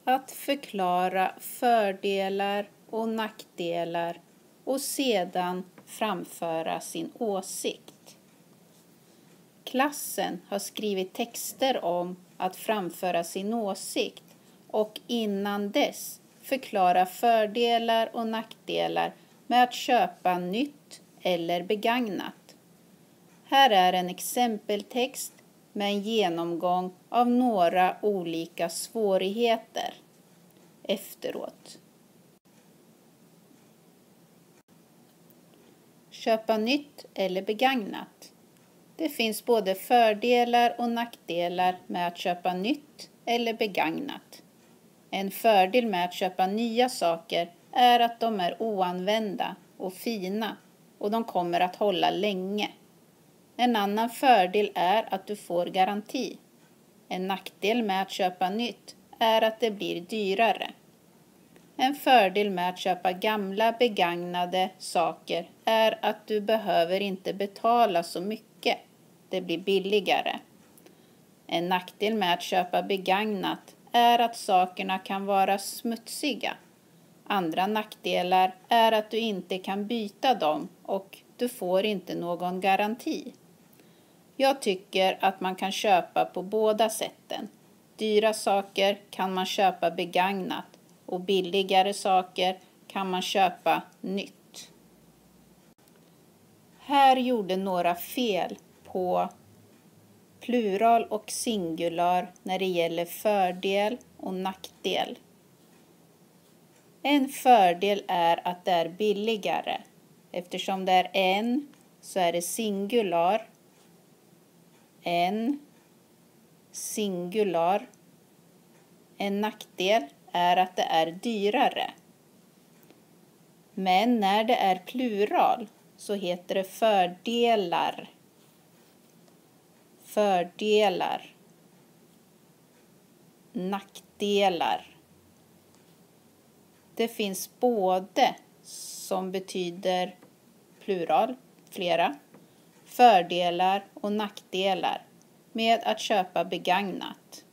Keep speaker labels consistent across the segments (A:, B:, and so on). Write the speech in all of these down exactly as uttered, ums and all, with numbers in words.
A: att förklara fördelar och nackdelar och sedan framföra sin åsikt. Klassen har skrivit texter om att framföra sin åsikt och innan dess förklara fördelar och nackdelar med att köpa nytt eller begagnat. Här är en exempeltext med en genomgång av några olika svårigheter efteråt. Köpa nytt eller begagnat. Det finns både fördelar och nackdelar med att köpa nytt eller begagnat. En fördel med att köpa nya saker är att de är oanvända och fina och de kommer att hålla länge. En annan fördel är att du får garanti. En nackdel med att köpa nytt är att det blir dyrare. En fördel med att köpa gamla begagnade saker är att du behöver inte betala så mycket. Det blir billigare. En nackdel med att köpa begagnat är att sakerna kan vara smutsiga. Andra nackdelar är att du inte kan byta dem och du får inte någon garanti. Jag tycker att man kan köpa på båda sätten. Dyra saker kan man köpa begagnat och billigare saker kan man köpa nytt. Här gjorde några fel på plural och singular när det gäller fördel och nackdel. En fördel är att det är billigare. Eftersom det är en så är det singular. En singular. En nackdel är att det är dyrare. Men när det är plural så heter det fördelar. Fördelar. Nackdelar. Det finns både som betyder plural, flera, fördelar och nackdelar med att köpa begagnat.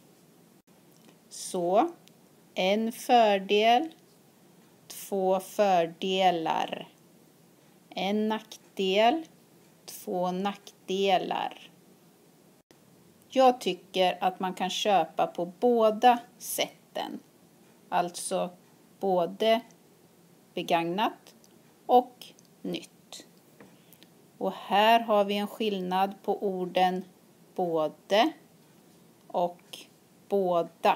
A: Så, en fördel, två fördelar. En nackdel, två nackdelar. Jag tycker att man kan köpa på båda sätten. Alltså både begagnat och nytt. Och här har vi en skillnad på orden både och båda.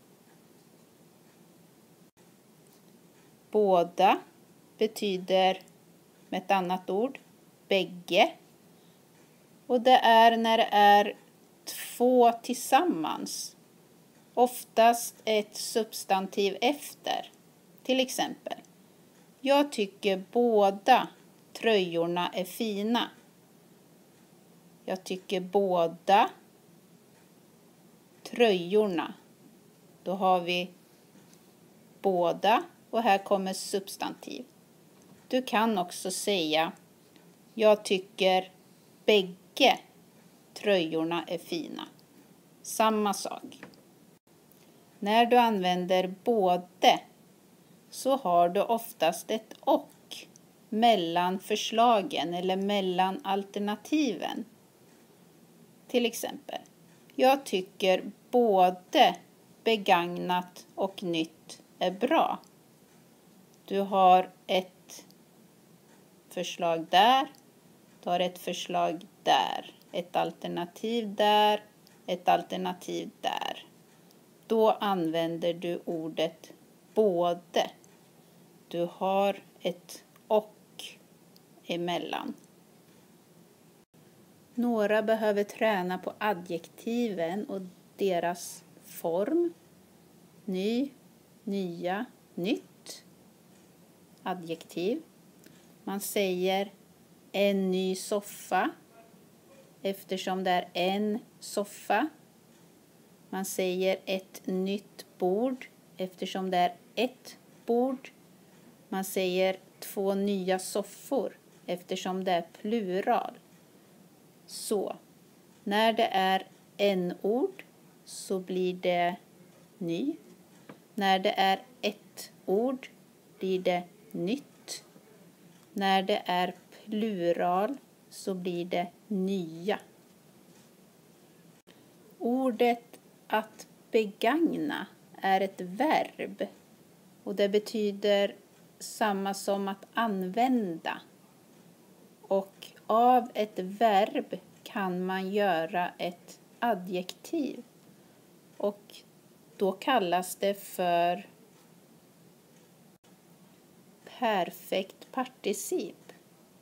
A: Båda betyder med ett annat ord bägge. Och det är när det är två tillsammans. Oftast ett substantiv efter. Till exempel. Jag tycker båda tröjorna är fina. Jag tycker båda tröjorna. Då har vi båda och här kommer substantiv. Du kan också säga jag tycker bägge tröjorna är fina. Samma sak. När du använder både så har du oftast ett och mellan förslagen eller mellan alternativen. Till exempel, jag tycker både begagnat och nytt är bra. Du har ett förslag där, du har ett förslag där, ett alternativ där, ett alternativ där. Då använder du ordet både. Du har ett och emellan. Några behöver träna på adjektiven och deras form. Ny, nya, nytt. Adjektiv. Man säger en ny soffa eftersom det är en soffa. Man säger ett nytt bord eftersom det är ett bord. Man säger två nya soffor eftersom det är plural. Så, när det är en ord så blir det ny. När det är ett ord blir det nytt. När det är plural så blir det nya. Ordet att begagna är ett verb och det betyder samma som att använda. Och av ett verb kan man göra ett adjektiv och då kallas det för perfekt particip.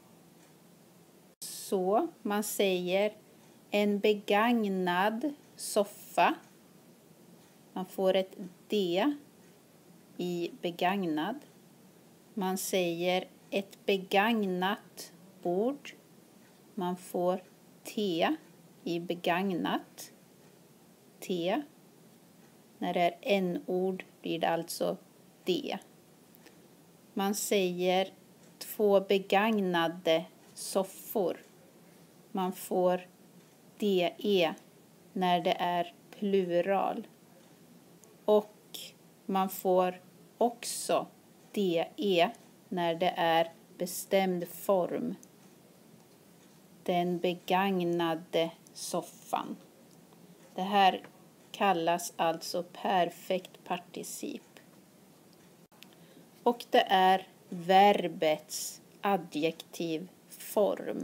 A: Så man säger en begagnad soffa. Man får ett D i begagnad. Man säger ett begagnat bord. Man får T i begagnat. T. När det är n-ord blir det alltså D. Man säger två begagnade soffor. Man får D E när det är plural. Och man får också D E när det är bestämd form. Den begagnade soffan. Det här kallas alltså perfekt particip. Och det är verbets adjektivform.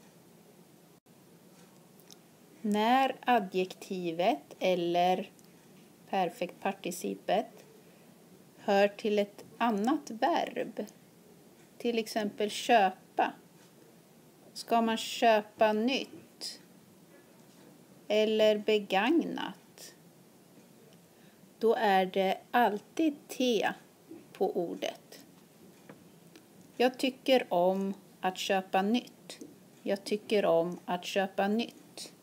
A: När adjektivet eller perfekt participet hör till ett annat verb, till exempel köpa. Ska man köpa nytt eller begagnat, då är det alltid T på ordet. Jag tycker om att köpa nytt. Jag tycker om att köpa nytt.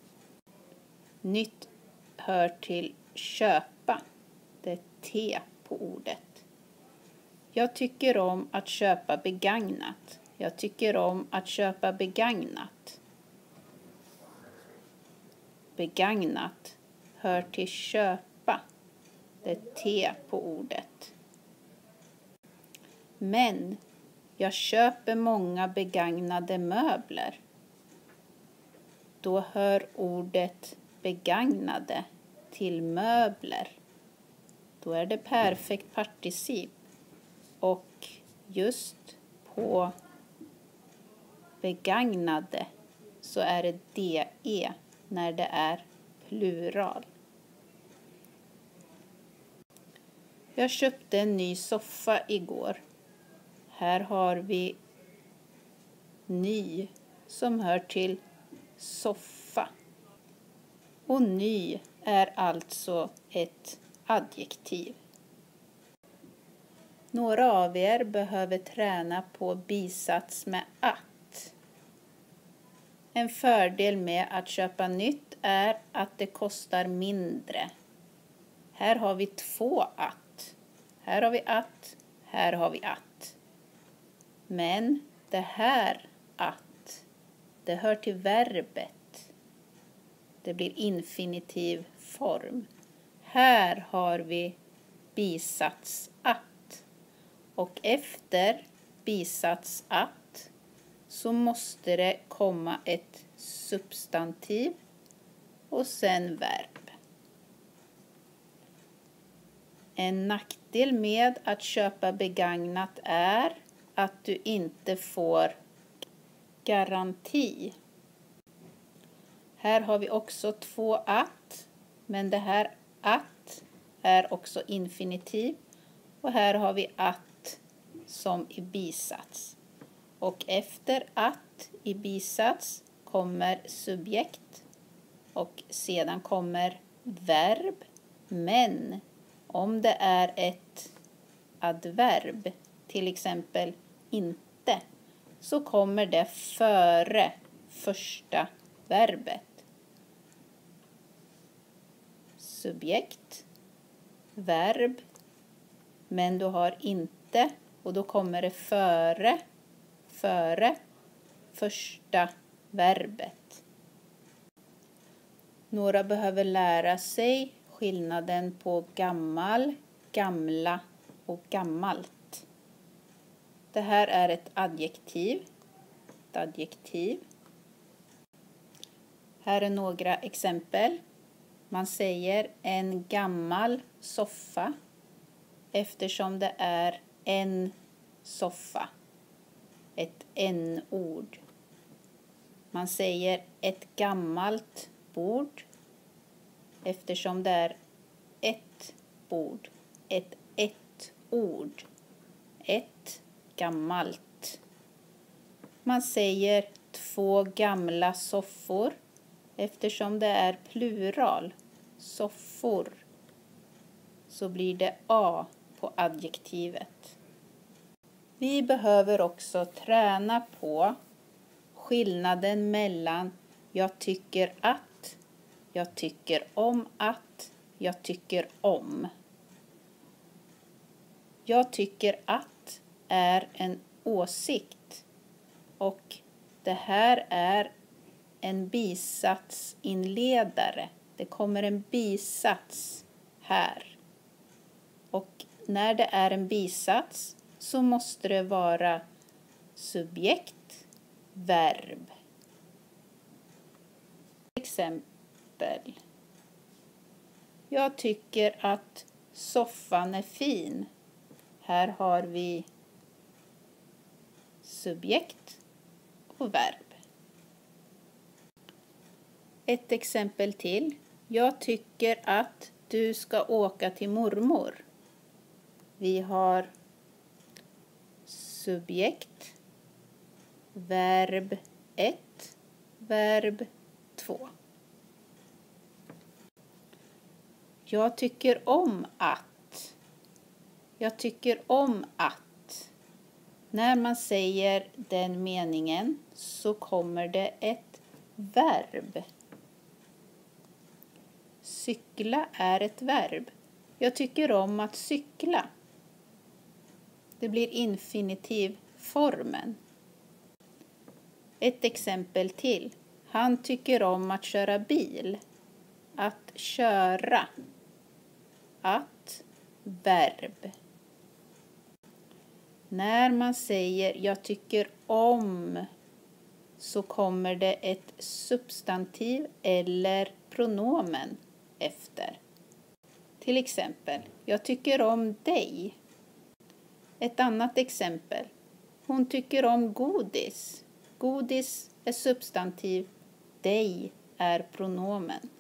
A: Nytt hör till köpa. Det är T på ordet. Jag tycker om att köpa begagnat. Jag tycker om att köpa begagnat. Begagnat hör till köpa. Det är T på ordet. Men jag köper många begagnade möbler. Då hör ordet begagnade till möbler. Då är det perfekt particip. Och just på begagnade så är det D E när det är plural. Jag köpte en ny soffa igår. Här har vi ny som hör till soffa. Och ny är alltså ett adjektiv. Några av er behöver träna på bisats med att. En fördel med att köpa nytt är att det kostar mindre. Här har vi två att. Här har vi att, här har vi att. Men det här att, det hör till verbet. Det blir infinitiv form. Här har vi bisats att. Och efter bisats att så måste det komma ett substantiv och sen verb. En nackdel med att köpa begagnat är att du inte får garanti. Här har vi också två att, men det här att är också infinitiv. Och här har vi att som i bisats. Och efter att i bisats kommer subjekt och sedan kommer verb. Men om det är ett adverb, till exempel inte, så kommer det före första verbet. Subjekt, verb, men du har inte och då kommer det före, före första verbet. Några behöver lära sig skillnaden på gammal, gamla och gammalt. Det här är ett adjektiv. Ett adjektiv. Här är några exempel. Man säger en gammal soffa eftersom det är en soffa. Ett n-ord. Man säger ett gammalt bord eftersom det är ett bord. Ett ett-ord. Ett gammalt. Man säger två gamla soffor eftersom det är plural. Soffor. Så blir det A på adjektivet. Vi behöver också träna på skillnaden mellan jag tycker att, jag tycker om att, jag tycker om. Jag tycker att är en åsikt och det här är en bisatsinledare. Det kommer en bisats här. Och när det är en bisats så måste det vara subjekt, verb. Exempel. Jag tycker att soffan är fin. Här har vi subjekt och verb. Ett exempel till. Jag tycker att du ska åka till mormor. Vi har subjekt, verb ett, verb två. Jag tycker om att. Jag tycker om att. När man säger den meningen så kommer det ett verb. Cykla är ett verb. Jag tycker om att cykla. Det blir infinitivformen. Ett exempel till. Han tycker om att köra bil. Att köra. Att verb. När man säger jag tycker om så kommer det ett substantiv eller pronomen efter. Till exempel, jag tycker om dig. Ett annat exempel. Hon tycker om godis. Godis är substantiv. Dig är pronomen.